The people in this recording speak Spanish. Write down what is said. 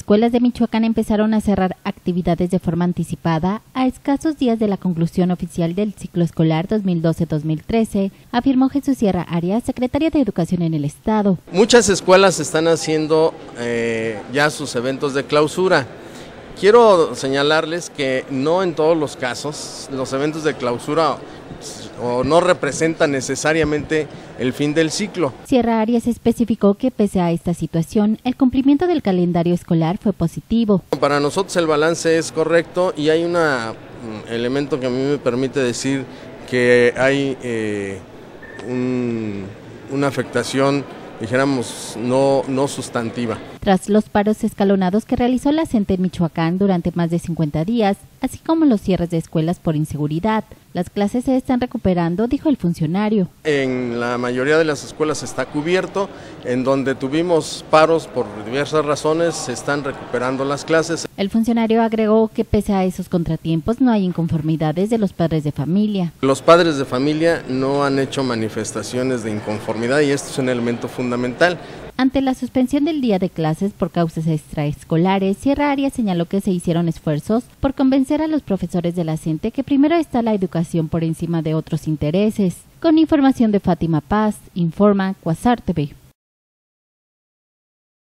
escuelas de Michoacán empezaron a cerrar actividades de forma anticipada a escasos días de la conclusión oficial del ciclo escolar 2012-2013, afirmó Jesús Sierra Arias, secretaria de Educación en el Estado. Muchas escuelas están haciendo ya sus eventos de clausura. Quiero señalarles que no en todos los casos los eventos de clausura no representan necesariamente el fin del ciclo. Sierra Arias especificó que pese a esta situación, el cumplimiento del calendario escolar fue positivo. Para nosotros el balance es correcto y hay un elemento que a mí me permite decir que hay una afectación, dijéramos, no sustantiva. Tras los paros escalonados que realizó la CENTE en Michoacán durante más de 50 días, así como los cierres de escuelas por inseguridad, las clases se están recuperando, dijo el funcionario. En la mayoría de las escuelas está cubierto, en donde tuvimos paros por diversas razones, se están recuperando las clases. El funcionario agregó que pese a esos contratiempos no hay inconformidades de los padres de familia. Los padres de familia no han hecho manifestaciones de inconformidad y esto es un elemento fundamental. Ante la suspensión del día de clases por causas extraescolares, Sierra Arias señaló que se hicieron esfuerzos por convencer a los profesores de la CENTE que primero está la educación por encima de otros intereses. Con información de Fátima Paz, informa Quasar TV.